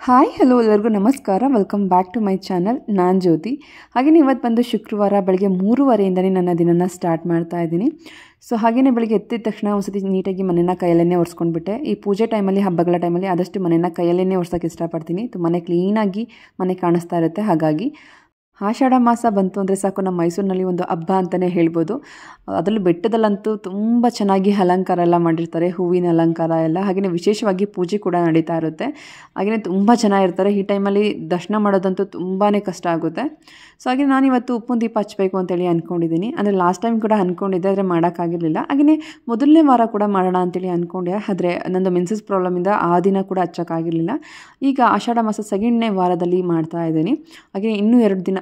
Hi hello ಎಲ್ಲರಿಗೂ ನಮಸ್ಕಾರ. Welcome back to my channel. ನಾನು ಜ್ಯೋತಿ. ಹಾಗೆಯೇ ಇವತ್ತು ಬಂದು ಶುಕ್ರವಾರ ಬೆಳಗ್ಗೆ 3:30ಇಂದನೇ ನನ್ನ ದಿನನ ಸ್ಟಾರ್ಟ್ ಮಾಡ್ತಾ ಇದ್ದೀನಿ. ಸೊ ಹಾಗೆಯೇ ಬೆಳಗ್ಗೆ ಎದ್ದಿದ ತಕ್ಷಣ ಒಂದ್ಸತಿ ನೀಟಾಗಿ ಮನೆಯನ್ನು ಕೈಯಲ್ಲೇ ಒರೆಸ್ಕೊಂಡ್ಬಿಟ್ಟೆ. ಈ ಪೂಜೆ ಟೈಮಲ್ಲಿ, ಹಬ್ಬಗಳ ಟೈಮಲ್ಲಿ ಆದಷ್ಟು ಮನೆಯನ್ನು ಕೈಯಲ್ಲೇ ಒರೆಸೋಕ್ಕೆ ಇಷ್ಟಪಡ್ತೀನಿ. ತುಂಬಾ ಕ್ಲೀನಾಗಿ ಮನೆ ಕಾಣಿಸ್ತಾ ಇರುತ್ತೆ. ಹಾಗಾಗಿ ಆಷಾಢ ಮಾಸ ಬಂತು ಅಂದರೆ ಸಾಕು, ನಮ್ಮ ಮೈಸೂರಿನಲ್ಲಿ ಒಂದು ಹಬ್ಬ ಅಂತಲೇ ಹೇಳ್ಬೋದು. ಅದರಲ್ಲೂ ಬೆಟ್ಟದಲ್ಲಂತೂ ತುಂಬ ಚೆನ್ನಾಗಿ ಅಲಂಕಾರ ಎಲ್ಲ ಮಾಡಿರ್ತಾರೆ, ಹೂವಿನ ಅಲಂಕಾರ ಎಲ್ಲ. ಹಾಗೆಯೇ ವಿಶೇಷವಾಗಿ ಪೂಜೆ ಕೂಡ ನಡೀತಾ ಇರುತ್ತೆ. ಹಾಗೆಯೇ ತುಂಬ ಚೆನ್ನಾಗಿರ್ತಾರೆ. ಈ ಟೈಮಲ್ಲಿ ದರ್ಶನ ಮಾಡೋದಂತೂ ತುಂಬಾ ಕಷ್ಟ ಆಗುತ್ತೆ. ಸೊ ಹಾಗೆ ನಾನಿವತ್ತು ಉಪ್ಪಿನ ದೀಪ ಹಚ್ಚಬೇಕು ಅಂತೇಳಿ ಅಂದ್ಕೊಂಡಿದ್ದೀನಿ. ಅಂದರೆ ಲಾಸ್ಟ್ ಟೈಮ್ ಕೂಡ ಅಂದ್ಕೊಂಡಿದ್ದೆ, ಆದರೆ ಮಾಡೋಕ್ಕಾಗಿರಲಿಲ್ಲ. ಹಾಗೆಯೇ ಮೊದಲನೇ ವಾರ ಕೂಡ ಮಾಡೋಣ ಅಂತೇಳಿ ಅಂದ್ಕೊಂಡೆ. ಆದರೆ ನನ್ನದು ಮೆನ್ಸಸ್ ಪ್ರಾಬ್ಲಮಿಂದ ಆ ದಿನ ಕೂಡ ಹಚ್ಚೋಕ್ಕಾಗಿರಲಿಲ್ಲ. ಈಗ ಆಷಾಢ ಮಾಸ ಸೆಕೆಂಡ್ನೇ ವಾರದಲ್ಲಿ ಮಾಡ್ತಾ ಇದ್ದೀನಿ. ಹಾಗೆ ಇನ್ನೂ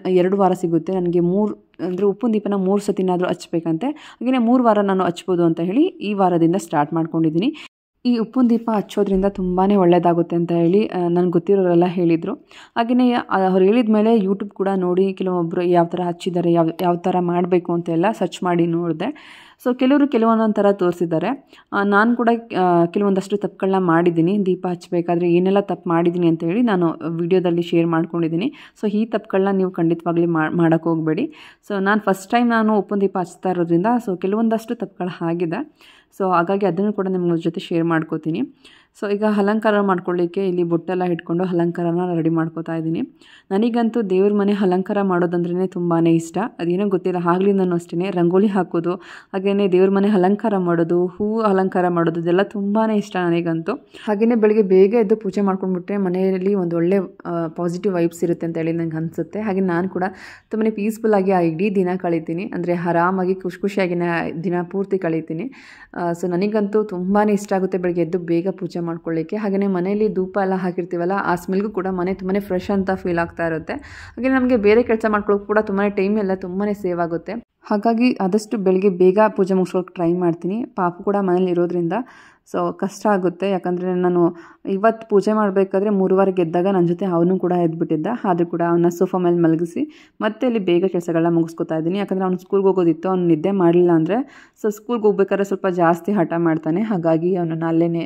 2 ವಾರ ಸಿಗುತ್ತೆ ನನಗೆ. ಅಂದರೆ ಉಪ್ಪಿನ ದೀಪನ 3 ಸತಿನಾದರೂ ಹಚ್ಬೇಕಂತೆ. ಹಾಗೆಯೇ 3 ವಾರ ನಾನು ಹಚ್ಬೋದು ಅಂತ ಹೇಳಿ ಈ ವಾರದಿಂದ ಸ್ಟಾರ್ಟ್ ಮಾಡ್ಕೊಂಡಿದ್ದೀನಿ. ಈ ಉಪ್ಪಿನ ದೀಪ ಹಚ್ಚೋದ್ರಿಂದ ತುಂಬಾ ಒಳ್ಳೆಯದಾಗುತ್ತೆ ಅಂತ ಹೇಳಿ ನನಗೆ ಗೊತ್ತಿರೋರೆಲ್ಲ ಹೇಳಿದರು. ಹಾಗೆಯೇ ಅವ್ರು ಹೇಳಿದ ಮೇಲೆ ಯೂಟ್ಯೂಬ್ ಕೂಡ ನೋಡಿ ಕೆಲವೊಬ್ಬರು ಯಾವ ಥರ ಹಚ್ಚಿದ್ದಾರೆ, ಯಾವ ಥರ ಮಾಡಬೇಕು ಅಂತೆಲ್ಲ ಸರ್ಚ್ ಮಾಡಿ ನೋಡಿದೆ. ಸೊ ಕೆಲವರು ಕೆಲವೊಂದೊಂದು ಥರ ತೋರಿಸಿದ್ದಾರೆ. ನಾನು ಕೂಡ ಕೆಲವೊಂದಷ್ಟು ತಪ್ಪುಗಳನ್ನ ಮಾಡಿದ್ದೀನಿ. ದೀಪ ಹಚ್ಚಬೇಕಾದ್ರೆ ಏನೆಲ್ಲ ತಪ್ಪು ಮಾಡಿದ್ದೀನಿ ಅಂತ ಹೇಳಿ ನಾನು ವಿಡಿಯೋದಲ್ಲಿ ಶೇರ್ ಮಾಡ್ಕೊಂಡಿದ್ದೀನಿ. ಸೊ ಈ ತಪ್ಪುಗಳನ್ನ ನೀವು ಖಂಡಿತವಾಗ್ಲಿ ಮಾಡೋಕ್ಕೆ ಹೋಗಬೇಡಿ. ಸೊ ನಾನು ಫಸ್ಟ್ ಟೈಮ್ ಉಪ್ಪಿನ ದೀಪ ಹಚ್ತಾ ಇರೋದ್ರಿಂದ ಸೊ ಕೆಲವೊಂದಷ್ಟು ತಪ್ಪುಗಳು ಆಗಿದೆ. ಸೊ ಹಾಗಾಗಿ ಅದನ್ನು ಕೂಡ ನಿಮ್ಮ ಜೊತೆ ಶೇರ್ ಮಾಡ್ಕೋತೀನಿ. ಸೊ ಈಗ ಅಲಂಕಾರ ಮಾಡ್ಕೊಳ್ಳಿಕ್ಕೆ ಇಲ್ಲಿ ಬೊಟ್ಟೆಲ್ಲ ಇಟ್ಕೊಂಡು ಅಲಂಕಾರನ ರೆಡಿ ಮಾಡ್ಕೋತಾ ಇದ್ದೀನಿ. ನನಗಂತೂ ದೇವ್ರ ಮನೆ ಅಲಂಕಾರ ಮಾಡೋದಂದ್ರೇ ತುಂಬಾ ಇಷ್ಟ. ಅದೇನೋ ಗೊತ್ತಿಲ್ಲ, ಆಗ್ಲಿಂದನೂ ಅಷ್ಟೇ. ರಂಗೋಲಿ ಹಾಕೋದು, ಹಾಗೆಯೇ ದೇವ್ರ ಮನೆ ಅಲಂಕಾರ ಮಾಡೋದು, ಹೂವು ಅಲಂಕಾರ ಮಾಡೋದು, ಇದೆಲ್ಲ ತುಂಬಾ ಇಷ್ಟ ನನಗಂತೂ. ಹಾಗೆಯೇ ಬೆಳಗ್ಗೆ ಬೇಗ ಎದ್ದು ಪೂಜೆ ಮಾಡ್ಕೊಂಡ್ಬಿಟ್ರೆ ಮನೆಯಲ್ಲಿ ಒಂದು ಒಳ್ಳೆ ಪಾಸಿಟಿವ್ ವೈಬ್ಸ್ ಇರುತ್ತೆ ಅಂತೇಳಿ ನನಗೆ ಅನಿಸುತ್ತೆ. ಹಾಗೆ ನಾನು ಕೂಡ ತುಂಬಾ ಪೀಸ್ಫುಲ್ಲಾಗಿ ಆ ಇಡೀ ದಿನ ಕಳೀತೀನಿ. ಅಂದರೆ ಆರಾಮಾಗಿ ಖುಷಿಯಾಗಿ ದಿನ ಪೂರ್ತಿ ಕಳೀತೀನಿ. ಸೊ ನನಗಂತೂ ತುಂಬಾ ಇಷ್ಟ ಆಗುತ್ತೆ ಬೆಳಗ್ಗೆ ಎದ್ದು ಬೇಗ ಪೂಜೆ ಮಾಡ್ಕೊಳ್ಳಿಕ್ಕೆ. ಹಾಗೆಯೇ ಮನೆಯಲ್ಲಿ ಧೂಪ ಎಲ್ಲ ಹಾಕಿರ್ತೀವಲ್ಲ, ಆ ಸ್ಮೆಲ್ಗೂ ಕೂಡ ಮನೆ ತುಂಬಾ ಫ್ರೆಶ್ ಅಂತ ಫೀಲ್ ಆಗ್ತಾ ಇರುತ್ತೆ. ಹಾಗೆ ನಮಗೆ ಬೇರೆ ಕೆಲಸ ಮಾಡ್ಕೊಳ್ಳೋಕೆ ಕೂಡ ತುಂಬಾ ಟೈಮ್ ಎಲ್ಲ ತುಂಬಾ ಸೇವ್ ಆಗುತ್ತೆ. ಹಾಗಾಗಿ ಆದಷ್ಟು ಬೆಳಗ್ಗೆ ಬೇಗ ಪೂಜೆ ಮುಗಿಸ್ಕೊಳ್ಳೋಕೆ ಟ್ರೈ ಮಾಡ್ತೀನಿ. ಪಾಪು ಕೂಡ ಮನೇಲಿ ಇರೋದ್ರಿಂದ ಸೊ ಕಷ್ಟ ಆಗುತ್ತೆ. ಯಾಕಂದರೆ ನಾನು ಇವತ್ತು ಪೂಜೆ ಮಾಡಬೇಕಾದ್ರೆ 3:15 ಎದ್ದಾಗ ನನ್ನ ಜೊತೆ ಅವನು ಕೂಡ ಎದ್ಬಿಟ್ಟಿದ್ದ. ಆದರೂ ಕೂಡ ಅವನ್ನ ಸೋಫಾ ಮೇಲೆ ಮಲಗಿಸಿ ಮತ್ತೆ ಇಲ್ಲಿ ಬೇಗ ಕೆಲಸಗಳನ್ನ ಮುಗಿಸ್ಕೊತಾ ಇದ್ದೀನಿ. ಯಾಕಂದರೆ ಅವ್ನು ಸ್ಕೂಲ್ಗೆ ಹೋಗೋದಿತ್ತು. ಅವ್ನು ನಿದ್ದೆ ಮಾಡಲಿಲ್ಲ ಅಂದರೆ ಸೊ ಸ್ಕೂಲ್ಗೆ ಹೋಗ್ಬೇಕಾದ್ರೆ ಸ್ವಲ್ಪ ಜಾಸ್ತಿ ಹಠ ಮಾಡ್ತಾನೆ. ಹಾಗಾಗಿ ಅವನನ್ನು ಅಲ್ಲೇ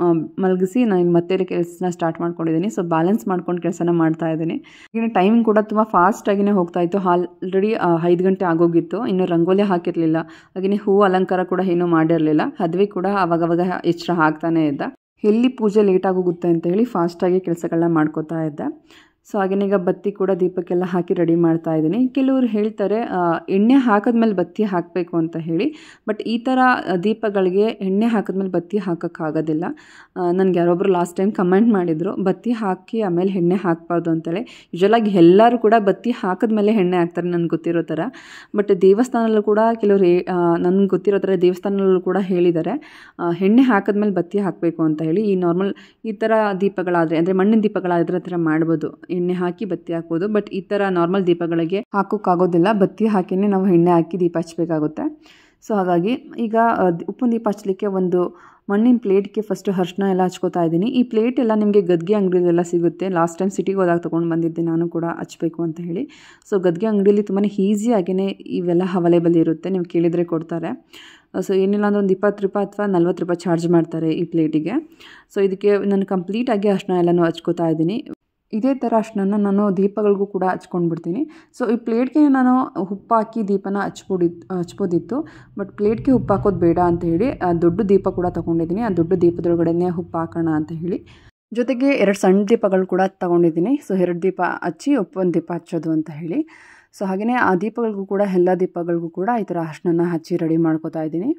ಮಲಗಿಸಿ ನಾನು ಮತ್ತೆ ಕೆಲಸನ ಸ್ಟಾರ್ಟ್ ಮಾಡ್ಕೊಂಡಿದ್ದೀನಿ. ಸೊ ಬ್ಯಾಲೆನ್ಸ್ ಮಾಡ್ಕೊಂಡು ಕೆಲಸನ ಮಾಡ್ತಾ ಇದ್ದೀನಿ. ಈಗ ಟೈಮ್ ಕೂಡ ತುಂಬ ಫಾಸ್ಟಾಗಿಯೇ ಹೋಗ್ತಾ ಇತ್ತು. ಆಲ್ರೆಡಿ 5 ಗಂಟೆ ಆಗೋಗಿತ್ತು. ಇನ್ನೂ ರಂಗೋಲಿ ಹಾಕಿರಲಿಲ್ಲ. ಹಾಗೆಯೇ ಹೂವು ಅಲಂಕಾರ ಕೂಡ ಏನೂ ಮಾಡಿರಲಿಲ್ಲ. ಅದುವೇ ಕೂಡ ಅವಾಗವಾಗ ಎಚ್ಚರ ಆಗ್ತಾನೇ ಇದ್ದ. ಎಲ್ಲಿ ಪೂಜೆ ಲೇಟ್ ಆಗೋಗುತ್ತೆ ಅಂತ ಹೇಳಿ ಫಾಸ್ಟಾಗಿ ಕೆಲಸಗಳನ್ನ ಮಾಡ್ಕೋತಾ ಇದ್ದೆ. ಸೊ ಹಾಗೆಯೇ ಈಗ ಬತ್ತಿ ಕೂಡ ದೀಪಕ್ಕೆಲ್ಲ ಹಾಕಿ ರೆಡಿ ಮಾಡ್ತಾ ಇದ್ದೀನಿ. ಕೆಲವರು ಹೇಳ್ತಾರೆ ಎಣ್ಣೆ ಹಾಕಿದ್ಮೇಲೆ ಬತ್ತಿ ಹಾಕಬೇಕು ಅಂತ ಹೇಳಿ. ಬಟ್ ಈ ಥರ ದೀಪಗಳಿಗೆ ಎಣ್ಣೆ ಹಾಕಿದ್ಮೇಲೆ ಬತ್ತಿ ಹಾಕೋಕ್ಕಾಗೋದಿಲ್ಲ. ನನಗೆ ಯಾರೊಬ್ಬರು ಲಾಸ್ಟ್ ಟೈಮ್ ಕಮೆಂಟ್ ಮಾಡಿದರು, ಬತ್ತಿ ಹಾಕಿ ಆಮೇಲೆ ಎಣ್ಣೆ ಹಾಕಬಾರ್ದು ಅಂತೇಳಿ. ಯೂಶಲಾಗಿ ಎಲ್ಲರೂ ಕೂಡ ಬತ್ತಿ ಹಾಕಿದ್ಮೇಲೆ ಎಣ್ಣೆ ಹಾಕ್ತಾರೆ ನನಗೆ ಗೊತ್ತಿರೋ ಥರ. ಬಟ್ ದೇವಸ್ಥಾನದಲ್ಲೂ ಕೂಡ ಕೆಲವರು ನನಗೆ ಗೊತ್ತಿರೋ ಥರ ದೇವಸ್ಥಾನದಲ್ಲೂ ಕೂಡ ಹೇಳಿದ್ದಾರೆ ಎಣ್ಣೆ ಹಾಕಿದ್ಮೇಲೆ ಬತ್ತಿ ಹಾಕಬೇಕು ಅಂತ ಹೇಳಿ. ಈ ಥರ ದೀಪಗಳಾದರೆ, ಅಂದರೆ ಮಣ್ಣಿನ ದೀಪಗಳಾದರೆ ಥರ ಮಾಡ್ಬೋದು, ಎಣ್ಣೆ ಹಾಕಿ ಬತ್ತಿ ಹಾಕ್ಬೋದು. ಬಟ್ ಈ ಥರ ನಾರ್ಮಲ್ ದೀಪಗಳಿಗೆ ಹಾಕೋಕ್ಕಾಗೋದಿಲ್ಲ. ಬತ್ತಿ ಹಾಕಿನೇ ನಾವು ಎಣ್ಣೆ ಹಾಕಿ ದೀಪ ಹಚ್ಚಬೇಕಾಗುತ್ತೆ. ಸೊ ಹಾಗಾಗಿ ಈಗ ಉಪ್ಪಿನ ದೀಪ ಹಚ್ಚಲಿಕ್ಕೆ ಒಂದು ಮಣ್ಣಿನ ಪ್ಲೇಟ್ಗೆ ಫಸ್ಟು ಅರಿಶಿನ ಎಲ್ಲ ಹಚ್ಕೋತಾ ಇದ್ದೀನಿ. ಈ ಪ್ಲೇಟ್ ಎಲ್ಲ ನಿಮಗೆ ಗದ್ಗೆ ಅಂಗಡಿಯಲ್ಲೆಲ್ಲ ಸಿಗುತ್ತೆ. ಲಾಸ್ಟ್ ಟೈಮ್ ಸಿಟಿಗೆ ಹೋದಾಗ ತೊಗೊಂಡು ಬಂದಿದ್ದೆ ನಾನು ಕೂಡ ಹಚ್ಚಬೇಕು ಅಂತ ಹೇಳಿ. ಸೊ ಗದ್ಗೆ ಅಂಗಡಿಯಲ್ಲಿ ತುಂಬಾ ಈಸಿಯಾಗಿಯೇ ಇವೆಲ್ಲ ಅವೈಲೇಬಲ್ ಇರುತ್ತೆ. ನೀವು ಕೇಳಿದರೆ ಕೊಡ್ತಾರೆ. ಸೊ ಏನಿಲ್ಲ ಅಂದರೆ ಒಂದು 20 ರೂಪಾಯಿ ಅಥವಾ 40 ರೂಪಾಯಿ ಚಾರ್ಜ್ ಮಾಡ್ತಾರೆ ಈ ಪ್ಲೇಟಿಗೆ. ಸೊ ಇದಕ್ಕೆ ನಾನು ಕಂಪ್ಲೀಟಾಗಿ ಅರಿಶಿನ ಎಲ್ಲನೂ ಹಚ್ಕೋತಾ ಇದ್ದೀನಿ. ಇದೇ ಥರ ಅರಿಶಿನ ನಾನು ದೀಪಗಳಿಗೂ ಕೂಡ ಹಚ್ಕೊಂಡ್ಬಿಡ್ತೀನಿ. ಸೊ ಈ ಪ್ಲೇಟ್ಗೆ ನಾನು ಉಪ್ಪು ಹಾಕಿ ದೀಪನ ಹಚ್ಬೋದಿತ್ತು. ಬಟ್ ಪ್ಲೇಟ್ಗೆ ಉಪ್ಪು ಹಾಕೋದು ಬೇಡ ಅಂತ ಹೇಳಿ ದೊಡ್ಡ ದೀಪ ಕೂಡ ತೊಗೊಂಡಿದ್ದೀನಿ. ಆ ದೊಡ್ಡ ದೀಪದೊಳಗಡೆನೇ ಉಪ್ಪು ಹಾಕೋಣ ಅಂತ ಹೇಳಿ. ಜೊತೆಗೆ 2 ಸಣ್ಣ ದೀಪಗಳು ಕೂಡ ತೊಗೊಂಡಿದ್ದೀನಿ. ಸೊ 2 ದೀಪ ಹಚ್ಚಿ ಉಪ್ಪಿನ ದೀಪ ಹಚ್ಚೋದು ಅಂತ ಹೇಳಿ. ಸೊ ಹಾಗೆಯೇ ಆ ದೀಪಗಳಿಗೂ ಕೂಡ, ಎಲ್ಲ ದೀಪಗಳಿಗೂ ಕೂಡ ಈ ಥರ ಅರಿಶಿನ ಹಚ್ಚಿ ರೆಡಿ ಮಾಡ್ಕೋತಾ ಇದ್ದೀನಿ.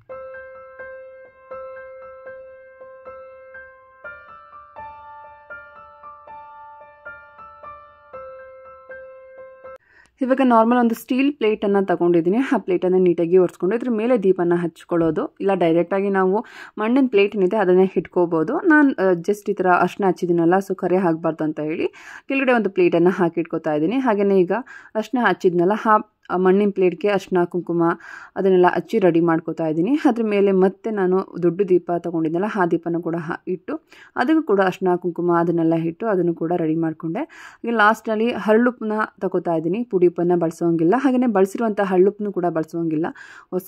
ಇವಾಗ ನಾರ್ಮಲ್ ಒಂದು ಸ್ಟೀಲ್ ಪ್ಲೇಟನ್ನು ತಗೊಂಡಿದ್ದೀನಿ. ಆ ಪ್ಲೇಟನ್ನು ನೀಟಾಗಿ ಒರೆಸ್ಕೊಂಡು ಇದ್ರ ಮೇಲೆ ದೀಪನ ಹಚ್ಕೊಳ್ಳೋದು. ಇಲ್ಲ ಡೈರೆಕ್ಟಾಗಿ ನಾವು ಮಣ್ಣಿನ ಪ್ಲೇಟ್ ಏನಿದೆ ಅದನ್ನೇ ಇಟ್ಕೋಬೋದು. ನಾನು ಜಸ್ಟ್ ಈ ಥರ ಅರಿಶಿನ ಹಚ್ಚಿದ್ದೀನಲ್ಲ, ಸೊ ಕರೆ ಆಗಬಾರ್ದು ಅಂತ ಹೇಳಿ ಕೆಳಗಡೆ ಒಂದು ಪ್ಲೇಟನ್ನು ಹಾಕಿಟ್ಕೋತಾ ಇದ್ದೀನಿ. ಹಾಗೆಯೇ ಈಗ ಅರಿಶಿನ ಹಚ್ಚಿದ್ನಲ್ಲ, ಮಣ್ಣಿನ ಪ್ಲೇಟ್ಗೆ ಅರಿಶಿನ ಕುಂಕುಮ ಅದನ್ನೆಲ್ಲ ಹಚ್ಚಿ ರೆಡಿ ಮಾಡ್ಕೋತಾ ಇದ್ದೀನಿ. ಅದ್ರ ಮೇಲೆ ಮತ್ತೆ ನಾನು ದೊಡ್ಡ ದೀಪ ತೊಗೊಂಡಿದ್ದೆನಲ್ಲ, ಆ ದೀಪನ ಕೂಡ ಇಟ್ಟು ಅದಕ್ಕೂ ಕೂಡ ಅರಿಶಿನ ಕುಂಕುಮ ಅದನ್ನೆಲ್ಲ ಇಟ್ಟು ಅದನ್ನು ಕೂಡ ರೆಡಿ ಮಾಡಿಕೊಂಡೆ. ಹಾಗೆ ಲಾಸ್ಟಲ್ಲಿ ಹರಳುಪ್ಪನ್ನ ತಗೋತಾ ಇದ್ದೀನಿ. ಪುಡಿ ಉಪ್ಪನ್ನು ಬಳಸೋಂಗಿಲ್ಲ. ಹಾಗೆಯೇ ಬಳಸಿರುವಂಥ ಹರಳುಪ್ಪನ್ನು ಕೂಡ ಬಳಸೋಂಗಿಲ್ಲ. ಹೊಸ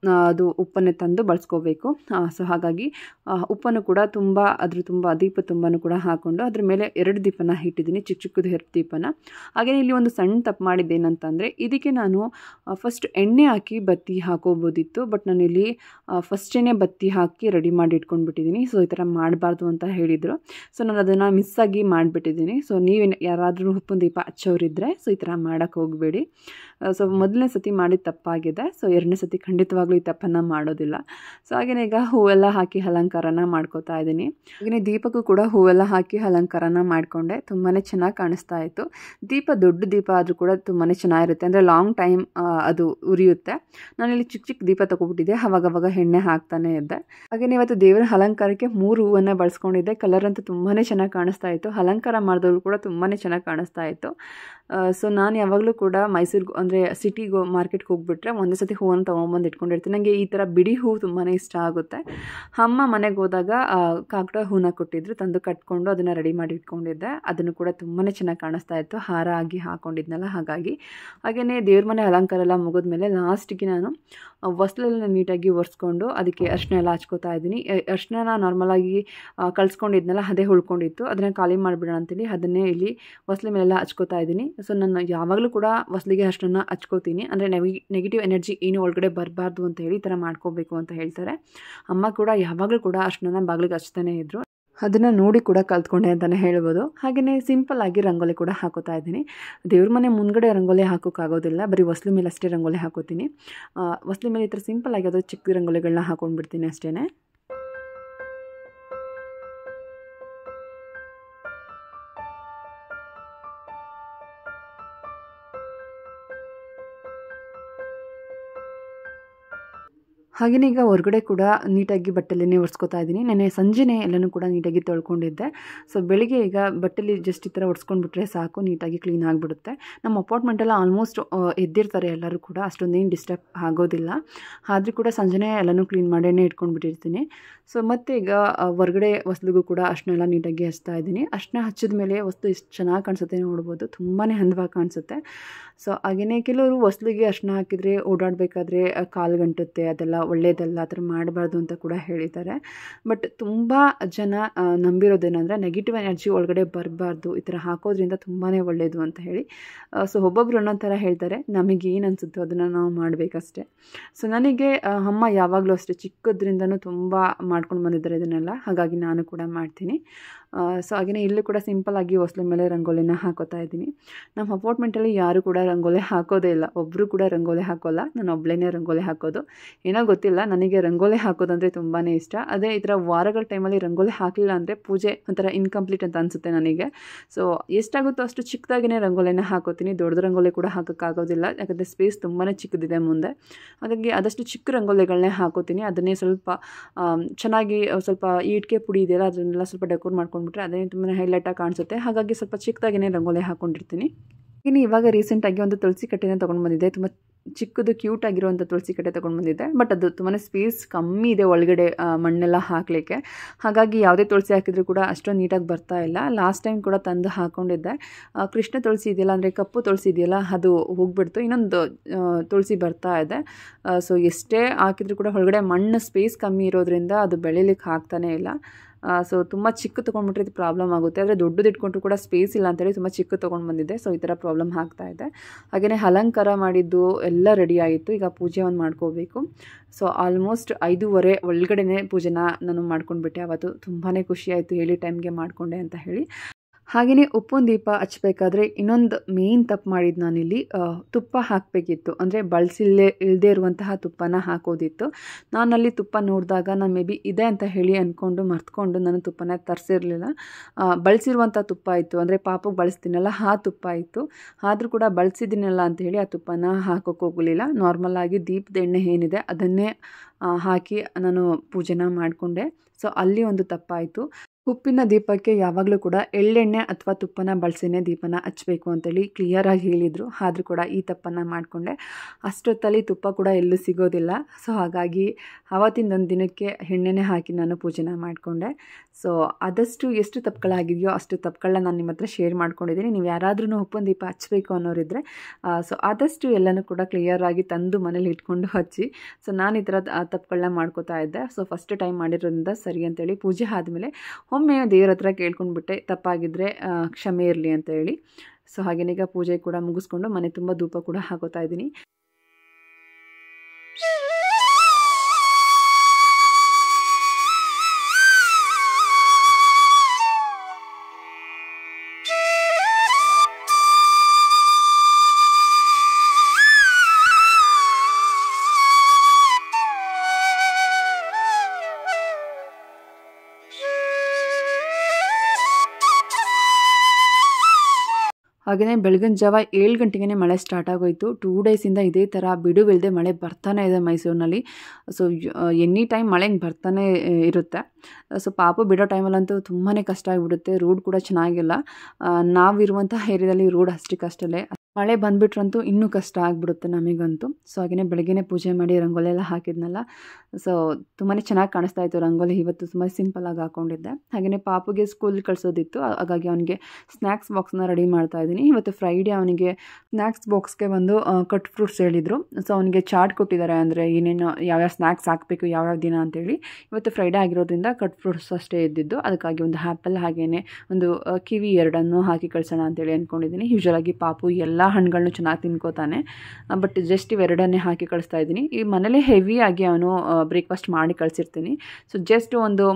ಅದು ಉಪ್ಪನ್ನೇ ತಂದು ಬಳಸ್ಕೋಬೇಕು. ಸೊ ಹಾಗಾಗಿ ಉಪ್ಪನ್ನು ಕೂಡ ತುಂಬ ದೀಪ ತುಂಬನೂ ಕೂಡ ಹಾಕ್ಕೊಂಡು ಅದ್ರ ಮೇಲೆ 2 ದೀಪನ ಇಟ್ಟಿದ್ದೀನಿ, ಚಿಕ್ಕ ಚಿಕ್ಕದು 2 ದೀಪನ. ಹಾಗೆಯೇ ಇಲ್ಲಿ ಒಂದು ಸಣ್ಣ ತಪ್ಪು ಮಾಡಿದ್ದೇನಂತಂದರೆ, ಇದಕ್ಕೆ ನಾನು ಫಸ್ಟ್ ಎಣ್ಣೆ ಹಾಕಿ ಬತ್ತಿ ಹಾಕೋಬೋದಿತ್ತು. ಬಟ್ ನಾನಿಲ್ಲಿ ಫಸ್ಟೇ ಬತ್ತಿ ಹಾಕಿ ರೆಡಿ ಮಾಡಿ ಇಟ್ಕೊಂಡ್ಬಿಟ್ಟಿದ್ದೀನಿ. ಸೊ ಈ ಥರ ಮಾಡಬಾರ್ದು ಅಂತ ಹೇಳಿದರು. ಸೊ ನಾನು ಅದನ್ನು ಮಿಸ್ಸಾಗಿ ಮಾಡಿಬಿಟ್ಟಿದ್ದೀನಿ. ಸೊ ನೀವು ಯಾರಾದರೂ ಉಪ್ಪಿನ ದೀಪ ಹಚ್ಚೋರಿದ್ದರೆ ಸೊ ಈ ಥರ ಮಾಡೋಕ್ಕೆ ಹೋಗಬೇಡಿ. ಸೊ ಮೊದಲನೇ ಸತಿ ಮಾಡಿದ ತಪ್ಪಾಗಿದೆ. ಸೊ 2ನೇ ಸತಿ ಖಂಡಿತವಾಗ್ಲೂ ಈ ತಪ್ಪನ್ನು ಮಾಡೋದಿಲ್ಲ. ಸೊ ಹಾಗೆಯೇ ಈಗ ಹೂವೆಲ್ಲ ಹಾಕಿ ಅಲಂಕಾರನ ಮಾಡ್ಕೋತಾ ಇದ್ದೀನಿ. ಹಾಗೆಯೇ ದೀಪಕ್ಕೂ ಕೂಡ ಹೂವೆಲ್ಲ ಹಾಕಿ ಅಲಂಕಾರನ ಮಾಡಿಕೊಂಡೆ. ತುಂಬಾ ಚೆನ್ನಾಗಿ ಕಾಣಿಸ್ತಾ ಇತ್ತು. ದೀಪ ದೊಡ್ಡ ದೀಪ ಆದರೂ ಕೂಡ ತುಂಬಾ ಚೆನ್ನಾಗಿರುತ್ತೆ, ಅಂದರೆ ಲಾಂಗ್ ಟೈಮ್ ಅದು ಉರಿಯುತ್ತೆ. ನಾನಿಲ್ಲಿ ಚಿಕ್ಕ ಚಿಕ್ಕ ದೀಪ ತೊಗೊಬಿಟ್ಟಿದ್ದೆ, ಅವಾಗವಾಗ ಎಣ್ಣೆ ಹಾಕ್ತಾನೆ ಇದ್ದೆ. ಹಾಗೆಯೇ ಇವತ್ತು ದೇವರ ಅಲಂಕಾರಕ್ಕೆ 3 ಹೂವನ್ನು ಬಳಸ್ಕೊಂಡಿದ್ದೆ. ಕಲರ್ ಅಂತೂ ತುಂಬಾ ಚೆನ್ನಾಗಿ ಕಾಣಿಸ್ತಾ ಇತ್ತು. ಅಲಂಕಾರ ಮಾಡಿದವರು ಕೂಡ ತುಂಬಾ ಚೆನ್ನಾಗಿ ಕಾಣಿಸ್ತಾ ಇತ್ತು. ಸೊ ನಾನು ಯಾವಾಗಲೂ ಕೂಡ ಮೈಸೂರಿಗೆ ಅಂದರೆ ಸಿಟಿಗೆ ಮಾರ್ಕೆಟ್ಗೆ ಹೋಗ್ಬಿಟ್ರೆ ಒಂದೇ ಸತಿ ಹೂವನ್ನು ತೊಗೊಂಬಂದು ಇಟ್ಕೊಂಡಿರ್ತೀನಿ. ನನಗೆ ಈ ಥರ ಬಿಡಿ ಹೂವು ತುಂಬಾ ಇಷ್ಟ ಆಗುತ್ತೆ. ಅಮ್ಮ ಮನೆಗೆ ಹೋದಾಗ ಕಾಕಡ ಹೂನ ಕೊಟ್ಟಿದ್ರು, ತಂದು ಕಟ್ಕೊಂಡು ಅದನ್ನು ರೆಡಿ ಮಾಡಿ ಇಟ್ಕೊಂಡಿದ್ದೆ. ಅದನ್ನು ಕೂಡ ತುಂಬಾ ಚೆನ್ನಾಗಿ ಕಾಣಿಸ್ತಾ ಇತ್ತು, ಹಾರ ಆಗಿ ಹಾಕ್ಕೊಂಡಿದ್ನಲ್ಲ ಹಾಗಾಗಿ. ಹಾಗೆಯೇ ದೇವ್ರ ಮನೆ ಅಲಂಕಾರ ಎಲ್ಲ ಮುಗಿದ್ಮೇಲೆ ಲಾಸ್ಟಿಗೆ ನಾನು ಹೊಸ್ಲೆಲ್ಲ ನೀಟಾಗಿ ಒರೆಸ್ಕೊಂಡು ಅದಕ್ಕೆ ಅರಿಶಿನ ಎಲ್ಲ ಹಚ್ಕೋತಾ ಇದ್ದೀನಿ. ಅರಿಶಿನ ನಾರ್ಮಲಾಗಿ ಕಳ್ಸ್ಕೊಂಡಿದ್ನಲ್ಲ ಅದೇ ಉಳ್ಕೊಂಡಿತ್ತು, ಅದನ್ನು ಖಾಲಿ ಮಾಡಿಬಿಡೋಣ ಅಂತೇಳಿ ಅದನ್ನೇ ಇಲ್ಲಿ ಹೊಸ್ಲೆ ಮೇಲೆಲ್ಲ ಹಚ್ಕೋತಾ ಇದ್ದೀನಿ. ಸೊ ನಾನು ಯಾವಾಗಲೂ ಕೂಡ ಹೊಸ್ಲಿಗೆ ಅರಿಶಿನ ಹಚ್ಕೋತೀನಿ, ಅಂದರೆ ನೆಗೆಟಿವ್ ಎನರ್ಜಿ ಏನು ಒಳಗಡೆ ಬರಬಾರ್ದು ಅಂತ ಹೇಳಿ ಈ ಥರ ಮಾಡ್ಕೋಬೇಕು ಅಂತ ಹೇಳ್ತಾರೆ. ಅಮ್ಮ ಕೂಡ ಯಾವಾಗಲೂ ಕೂಡ ಅರಿಶಿನ ಬಾಗಿಲಿಗೆ ಹಚ್ತಾನೆ ಇದ್ದರು. ಅದನ್ನು ನೋಡಿ ಕೂಡ ಕಲ್ತ್ಕೊಂಡೆ ಅಂತಲೇ ಹೇಳ್ಬೋದು. ಹಾಗೆಯೇ ಸಿಂಪಲ್ಲಾಗಿ ರಂಗೋಲಿ ಕೂಡ ಹಾಕೋತಾ ಇದ್ದೀನಿ. ದೇವ್ರ ಮನೆ ಮುಂದ್ಗಡೆ ರಂಗೋಲಿ ಹಾಕೋಕ್ಕಾಗೋದಿಲ್ಲ, ಬರೀ ಹೊಸ್ಲು ಮೇಲೆ ಅಷ್ಟೇ ರಂಗೋಲಿ ಹಾಕೋತೀನಿ. ಹೊಸ್ಲು ಮೇಲೆ ಈ ಥರ ಸಿಂಪಲ್ಲಾಗಿ ಅದು ಚಿಕ್ಕ ರಂಗೋಲಿಗಳನ್ನ ಹಾಕೊಂಡ್ಬಿಡ್ತೀನಿ ಅಷ್ಟೇ. ಹಾಗೆಯೇ ಈಗ ಹೊರಗಡೆ ಕೂಡ ನೀಟಾಗಿ ಬಟ್ಟೆಲ್ಲೇ ಒರೆಸ್ಕೊತಾ ಇದ್ದೀನಿ. ನೆನ್ನೆ ಸಂಜೆನೇ ಎಲ್ಲನೂ ಕೂಡ ನೀಟಾಗಿ ತೊಳ್ಕೊಂಡಿದ್ದೆ. ಸೊ ಬೆಳಿಗ್ಗೆ ಈಗ ಬಟ್ಟೆಲಿ ಜಸ್ಟ್ ಈ ಥರ ಒರೆಸ್ಕೊಂಡ್ಬಿಟ್ರೆ ಸಾಕು, ನೀಟಾಗಿ ಕ್ಲೀನ್ ಆಗಿಬಿಡುತ್ತೆ. ನಮ್ಮ ಅಪಾರ್ಟ್ಮೆಂಟೆಲ್ಲ ಆಲ್ಮೋಸ್ಟ್ ಎದ್ದಿರ್ತಾರೆ ಎಲ್ಲರೂ ಕೂಡ, ಅಷ್ಟೊಂದೇನು ಡಿಸ್ಟರ್ಬ್ ಆಗೋದಿಲ್ಲ. ಆದರೂ ಕೂಡ ಸಂಜೆನೇ ಎಲ್ಲನೂ ಕ್ಲೀನ್ ಮಾಡೇ ಇಟ್ಕೊಂಡ್ಬಿಟ್ಟಿರ್ತೀನಿ. ಸೊ ಮತ್ತು ಈಗ ಹೊರಗಡೆ ಹೊಸ್ಲಿಗೂ ಕೂಡ ಅಷ್ಟನ್ನೆಲ್ಲ ನೀಟಾಗಿ ಹಚ್ತಾ ಇದ್ದೀನಿ. ಅಷ್ಟನ್ನ ಹಚ್ಚಿದ ಮೇಲೆ ವಸ್ತು ಎಷ್ಟು ಚೆನ್ನಾಗಿ ಕಾಣಿಸುತ್ತೆ ನೋಡ್ಬೋದು, ತುಂಬಾ ಅಂದವಾಗಿ ಕಾಣಿಸುತ್ತೆ. ಸೊ ಹಾಗೆಯೇ ಕೆಲವರು ಹೊಸ್ಲಿಗೆ ಅರ್ಶಿನ ಹಾಕಿದರೆ ಓಡಾಡಬೇಕಾದ್ರೆ ಕಾಲು ಗಂಟುತ್ತೆ, ಅದೆಲ್ಲ ಒಳ್ಳೆಯದಲ್ಲ, ಆ ಥರ ಮಾಡಬಾರ್ದು ಅಂತ ಕೂಡ ಹೇಳಿದ್ದಾರೆ. ಬಟ್ ತುಂಬ ಜನ ನಂಬಿರೋದೇನೆಂದರೆ ನೆಗೆಟಿವ್ ಎನರ್ಜಿ ಒಳಗಡೆ ಬರಬಾರ್ದು, ಈ ಥರ ಹಾಕೋದ್ರಿಂದ ತುಂಬಾ ಒಳ್ಳೆಯದು ಅಂತ ಹೇಳಿ. ಸೊ ಒಬ್ಬೊಬ್ರು ಒಂದೊಂದು ಥರ ಹೇಳ್ತಾರೆ, ನಮಗೆ ಏನು ಅನಿಸುತ್ತೋ ಅದನ್ನು ನಾವು ಮಾಡಬೇಕಷ್ಟೆ. ಸೊ ನನಗೆ ಅಮ್ಮ ಯಾವಾಗಲೂ ಅಷ್ಟೇ ಚಿಕ್ಕದ್ರಿಂದನೂ ತುಂಬ ಮಾಡ್ಕೊಂಡು ಬಂದಿದ್ದಾರೆ ಇದನ್ನೆಲ್ಲ, ಹಾಗಾಗಿ ನಾನು ಕೂಡ ಮಾಡ್ತೀನಿ. ಸೊ ಹಾಗೆಯೇ ಇಲ್ಲೂ ಕೂಡ ಸಿಂಪಲ್ಲಾಗಿ ಹೊಸ್ಲ ಮೇಲೆ ರಂಗೋಲಿನ ಹಾಕೋತಾ ಇದ್ದೀನಿ. ನಮ್ಮ ಅಪಾರ್ಟ್ಮೆಂಟಲ್ಲಿ ಯಾರೂ ಕೂಡ ರಂಗೋಲಿ ಹಾಕೋದೇ ಇಲ್ಲ, ಒಬ್ಬರು ಕೂಡ ರಂಗೋಲಿ ಹಾಕೋಲ್ಲ, ನಾನು ಒಬ್ಬಳೇ ರಂಗೋಲಿ ಹಾಕೋದು. ಏನೋ ಗೊತ್ತಿಲ್ಲ, ನನಗೆ ರಂಗೋಲಿ ಹಾಕೋದಂದರೆ ತುಂಬಾ ಇಷ್ಟ. ಅದೇ ಈ ಥರ ವಾರಗಳ ಟೈಮಲ್ಲಿ ರಂಗೋಲಿ ಹಾಕಲಿಲ್ಲ ಅಂದರೆ ಪೂಜೆ ಒಂಥರ ಇನ್ಕಂಪ್ಲೀಟ್ ಅಂತ ಅನಿಸುತ್ತೆ ನನಗೆ. ಸೊ ಎಷ್ಟಾಗುತ್ತೋ ಅಷ್ಟು ಚಿಕ್ಕದಾಗಿಯೇ ರಂಗೋಲಿನ ಹಾಕೋತೀನಿ, ದೊಡ್ಡ ರಂಗೋಲಿ ಕೂಡ ಹಾಕೋಕ್ಕಾಗೋದಿಲ್ಲ, ಯಾಕಂದರೆ ಸ್ಪೇಸ್ ತುಂಬಾ ಚಿಕ್ಕದಿದೆ ಮುಂದೆ. ಹಾಗಾಗಿ ಆದಷ್ಟು ಚಿಕ್ಕ ರಂಗೋಲಿಗಳನ್ನೇ ಹಾಕೋತೀನಿ. ಅದನ್ನೇ ಸ್ವಲ್ಪ ಚೆನ್ನಾಗಿ ಸ್ವಲ್ಪ ಇಟ್ಟಿಗೆ ಪುಡಿ ಇದೆಯಲ್ಲ ಅದನ್ನೆಲ್ಲ ಸ್ವಲ್ಪ ಡೆಕೋರ್ ಮಾಡ್ಕೊಂಡ್ಬಿಟ್ರೆ ಅದೇ ತುಂಬಾ ಹೈಲೈಟಾಗಿ ಕಾಣಿಸುತ್ತೆ. ಹಾಗಾಗಿ ಸ್ವಲ್ಪ ಚಿಕ್ಕದಾಗಿಯೇ ರಂಗೋಲಿ ಹಾಕ್ಕೊಂಡಿರ್ತೀನಿ. ಇನ್ನು ಇವಾಗ ರೀಸೆಂಟಾಗಿ ಒಂದು ತುಳಸಿ ಕಟ್ಟೆನ ತೊಗೊಂಡು ಬಂದಿದ್ದೆ, ತುಂಬ ಚಿಕ್ಕದು ಕ್ಯೂಟ್ ಆಗಿರುವಂಥ ತುಳಸಿ ಕಟ್ಟೆ ತೊಗೊಂಡು ಬಂದಿದ್ದೆ. ಬಟ್ ಅದು ತುಂಬಾ ಸ್ಪೇಸ್ ಕಮ್ಮಿ ಇದೆ ಒಳಗಡೆ ಮಣ್ಣೆಲ್ಲ ಹಾಕಲಿಕ್ಕೆ, ಹಾಗಾಗಿ ಯಾವುದೇ ತುಳಸಿ ಹಾಕಿದರೂ ಕೂಡ ಅಷ್ಟೊಂದು ನೀಟಾಗಿ ಬರ್ತಾ ಇಲ್ಲ. ಲಾಸ್ಟ್ ಟೈಮ್ ಕೂಡ ತಂದು ಹಾಕ್ಕೊಂಡಿದ್ದೆ. ಕೃಷ್ಣ ತುಳಸಿ ಇದೆಯಲ್ಲ, ಅಂದರೆ ಕಪ್ಪು ತುಳಸಿ ಇದೆಯಲ್ಲ, ಅದು ಹೋಗ್ಬಿಡ್ತು, ಇನ್ನೊಂದು ತುಳಸಿ ಬರ್ತಾ ಇದೆ. ಸೊ ಎಷ್ಟೇ ಹಾಕಿದರೂ ಕೂಡ ಒಳಗಡೆ ಮಣ್ಣು ಸ್ಪೇಸ್ ಕಮ್ಮಿ ಇರೋದ್ರಿಂದ ಅದು ಬೆಳೀಲಿಕ್ಕೆ ಆಗ್ತಾನೇ ಇಲ್ಲ. ಸೊ ತುಂಬ ಚಿಕ್ಕ ತೊಗೊಂಡ್ಬಿಟ್ರೆ ಇದು ಪ್ರಾಬ್ಲಮ್ ಆಗುತ್ತೆ, ಆದರೆ ದೊಡ್ಡದು ಇಟ್ಕೊಂಡ್ರು ಕೂಡ ಸ್ಪೇಸ್ ಇಲ್ಲ ಅಂತೇಳಿ ತುಂಬ ಚಿಕ್ಕ ತೊಗೊಂಡು ಬಂದಿದ್ದೆ. ಸೊ ಈ ಥರ ಪ್ರಾಬ್ಲಮ್ ಆಗ್ತಾ ಇದೆ. ಹಾಗೆಯೇ ಅಲಂಕಾರ ಮಾಡಿದ್ದು ಎಲ್ಲ ರೆಡಿ ಆಯಿತು, ಈಗ ಪೂಜೆ ಒಂದು ಮಾಡ್ಕೋಬೇಕು. ಸೊ ಆಲ್ಮೋಸ್ಟ್ 5:30 ಒಳಗಡೆ ಪೂಜೆನ ನಾನು ಮಾಡ್ಕೊಂಡ್ಬಿಟ್ಟೆ. ಅವತ್ತು ತುಂಬಾ ಖುಷಿಯಾಯಿತು, ಹೇಳಿ ಟೈಮ್ಗೆ ಮಾಡಿಕೊಂಡೆ ಅಂತ ಹೇಳಿ. ಹಾಗೆಯೇ ಉಪ್ಪಿನ ದೀಪ ಹಚ್ಚಬೇಕಾದ್ರೆ ಇನ್ನೊಂದು ಮೇನ್ ತಪ್ಪು ಮಾಡಿದ್ದು ನಾನಿಲ್ಲಿ, ತುಪ್ಪ ಹಾಕಬೇಕಿತ್ತು, ಅಂದರೆ ಇಲ್ಲದೇ ಇರುವಂತಹ ತುಪ್ಪನ ಹಾಕೋದಿತ್ತು. ನಾನಲ್ಲಿ ತುಪ್ಪ ನೋಡಿದಾಗ ನಾನು ಮೇ ಬಿ ಇದೆ ಅಂತ ಹೇಳಿ ಅಂದ್ಕೊಂಡು ಮರ್ತ್ಕೊಂಡು ನಾನು ತುಪ್ಪನ ತರಿಸಿರಲಿಲ್ಲ. ಬಳಸಿರುವಂಥ ತುಪ್ಪ ಇತ್ತು, ಅಂದರೆ ಪಾಪಕ್ಕೆ ಬಳಸ್ತೀನಲ್ಲ ಆ ತುಪ್ಪ ಇತ್ತು. ಆದರೂ ಕೂಡ ಬಳಸಿದ್ದೀನಲ್ಲ ಅಂತ ಹೇಳಿ ಆ ತುಪ್ಪನ ಹಾಕೋಕ್ಕೆ ಹೋಗಲಿಲ್ಲ. ನಾರ್ಮಲಾಗಿ ದೀಪದ ಎಣ್ಣೆ ಏನಿದೆ ಅದನ್ನೇ ಹಾಕಿ ನಾನು ಪೂಜೆನ ಮಾಡಿಕೊಂಡೆ. ಸೊ ಅಲ್ಲಿ ಒಂದು ತಪ್ಪಾಯಿತು. ಉಪ್ಪಿನ ದೀಪಕ್ಕೆ ಯಾವಾಗಲೂ ಕೂಡ ಎಳ್ಳೆಣ್ಣೆ ಅಥವಾ ತುಪ್ಪನ ಬಳಸಿನೇ ದೀಪನ ಹಚ್ಚಬೇಕು ಅಂತೇಳಿ ಕ್ಲಿಯರಾಗಿ ಹೇಳಿದರು. ಆದರೂ ಕೂಡ ಈ ತಪ್ಪನ್ನು ಮಾಡಿಕೊಂಡೆ. ಅಷ್ಟೊತ್ತಲ್ಲಿ ತುಪ್ಪ ಕೂಡ ಎಲ್ಲೂ ಸಿಗೋದಿಲ್ಲ. ಸೊ ಹಾಗಾಗಿ ಆವತ್ತಿಂದೊಂದು ದಿನಕ್ಕೆ ಎಣ್ಣೆನೇ ಹಾಕಿ ನಾನು ಪೂಜೆನ ಮಾಡಿಕೊಂಡೆ. ಸೊ ಆದಷ್ಟು ಎಷ್ಟು ತಪ್ಪುಗಳಾಗಿದೆಯೋ ಅಷ್ಟು ತಪ್ಪುಗಳನ್ನ ನಾನು ನಿಮ್ಮ ಹತ್ರ ಶೇರ್ ಮಾಡ್ಕೊಂಡಿದ್ದೀನಿ. ನೀವು ಯಾರಾದ್ರೂ ಉಪ್ಪಿನ ದೀಪ ಹಚ್ಚಬೇಕು ಅನ್ನೋರಿದ್ದರೆ ಸೊ ಆದಷ್ಟು ಎಲ್ಲನೂ ಕೂಡ ಕ್ಲಿಯರಾಗಿ ತಂದು ಮನೇಲಿ ಇಟ್ಕೊಂಡು ಹಚ್ಚಿ. ಸೊ ನಾನು ಈ ಥರ ತಪ್ಪುಗಳನ್ನ ಮಾಡ್ಕೋತಾ ಇದ್ದೆ. ಸೊ ಫಸ್ಟ್ ಟೈಮ್ ಮಾಡಿರೋದ್ರಿಂದ ಸರಿ ಅಂತೇಳಿ ಪೂಜೆ ಆದಮೇಲೆ ಒಮ್ಮೆ ದೇವ್ರ ಹತ್ರ ಕೇಳ್ಕೊಂಡ್ಬಿಟ್ಟೆ, ತಪ್ಪಾಗಿದ್ದರೆ ಕ್ಷಮೆ ಇರಲಿ ಅಂತ ಹೇಳಿ. ಸೊ ಹಾಗೇನೀಗ ಪೂಜೆ ಕೂಡ ಮುಗಿಸ್ಕೊಂಡು ಮನೆ ತುಂಬ ಧೂಪ ಕೂಡ ಹಾಕೋತಾ ಇದ್ದೀನಿ. ಹಾಗೆಯೇ ಬೆಳಗಿನ ಜಾವ 7 ಗಂಟೆಗೆ ಮಳೆ ಸ್ಟಾರ್ಟ್ ಆಗೋಯಿತು. 2 ಡೇಸಿಂದ ಇದೇ ಥರ ಬಿಡುವಿಲ್ಲದೆ ಮಳೆ ಬರ್ತಾನೆ ಇದೆ ಮೈಸೂರಿನಲ್ಲಿ. ಸೊ ಎನಿ ಟೈಮ್ ಮಳೆ ಹಿಂಗೆ ಬರ್ತಾನೆ ಇರುತ್ತೆ. ಸೊ ಪಾಪು ಬಿಡೋ ಟೈಮಲ್ಲಂತೂ ತುಂಬಾ ಕಷ್ಟ ಆಗಿಬಿಡುತ್ತೆ. ರೋಡ್ ಕೂಡ ಚೆನ್ನಾಗಿಲ್ಲ. ನಾವಿರುವಂಥ ಏರಿಯಾದಲ್ಲಿ ರೋಡ್ ಅಷ್ಟಕ್ಕಷ್ಟೇ. ಮಳೆ ಬಂದುಬಿಟ್ರಂತೂ ಇನ್ನೂ ಕಷ್ಟ ಆಗಿಬಿಡುತ್ತೆ ನಮಗಂತೂ. ಸೊ ಹಾಗೆಯೇ ಬೆಳಗ್ಗೆನೇ ಪೂಜೆ ಮಾಡಿ ರಂಗೋಲಿ ಎಲ್ಲ ಹಾಕಿದ್ನಲ್ಲ, ಸೊ ತುಂಬಾ ಚೆನ್ನಾಗಿ ಕಾಣಿಸ್ತಾ ಇತ್ತು ರಂಗೋಲಿ. ಇವತ್ತು ತುಂಬ ಸಿಂಪಲಾಗಿ ಹಾಕ್ಕೊಂಡಿದ್ದೆ. ಹಾಗೆಯೇ ಪಾಪುಗೆ ಸ್ಕೂಲ್ ಕಳಿಸೋದಿತ್ತು, ಹಾಗಾಗಿ ಅವನಿಗೆ ಸ್ನ್ಯಾಕ್ಸ್ ಬಾಕ್ಸ್ನ ರೆಡಿ ಮಾಡ್ತಾ ಇದ್ದೀನಿ. ಇವತ್ತು ಫ್ರೈಡೇ ಅವನಿಗೆ ಸ್ನ್ಯಾಕ್ಸ್ ಬಾಕ್ಸ್ಗೆ ಬಂದು ಕಟ್ ಫ್ರೂಟ್ಸ್ ಹೇಳಿದರು. ಸೊ ಅವನಿಗೆ ಚಾರ್ಟ್ ಕೊಟ್ಟಿದ್ದಾರೆ, ಅಂದರೆ ಏನೇನು ಯಾವ್ಯಾವ ಸ್ನ್ಯಾಕ್ಸ್ ಹಾಕಬೇಕು ಯಾವ್ಯಾವ ದಿನ ಅಂತೇಳಿ. ಇವತ್ತು ಫ್ರೈಡೇ ಆಗಿರೋದ್ರಿಂದ ಕಟ್ ಫ್ರೂಟ್ಸ್ ಅಷ್ಟೇ ಇದ್ದಿದ್ದು, ಅದಕ್ಕಾಗಿ ಒಂದು ಆ್ಯಪಲ್ ಹಾಗೆಯೇ ಒಂದು ಕಿವಿ 2 ಹಾಕಿ ಕಳಿಸೋಣ ಅಂತೇಳಿ ಅಂದ್ಕೊಂಡಿದ್ದೀನಿ. ಯೂಶ್ವಲಾಗಿ ಪಾಪು ಎಲ್ಲ ಹಣ್ಣುಗಳನ್ನೂ ಚೆನ್ನಾಗಿ ತಿನ್ಕೋತಾನೆ, ಬಟ್ ಜಸ್ಟ್ ಇವೆರಡನ್ನೇ ಹಾಕಿ ಕಳಿಸ್ತಾ ಇದ್ದೀನಿ. ಈ ಮನೇಲಿ ಹೆವಿಯಾಗಿ ಅವನು ಬ್ರೇಕ್ಫಾಸ್ಟ್ ಮಾಡಿ ಕಳಿಸಿರ್ತೀನಿ. ಸೊ ಜಸ್ಟ್ ಒಂದು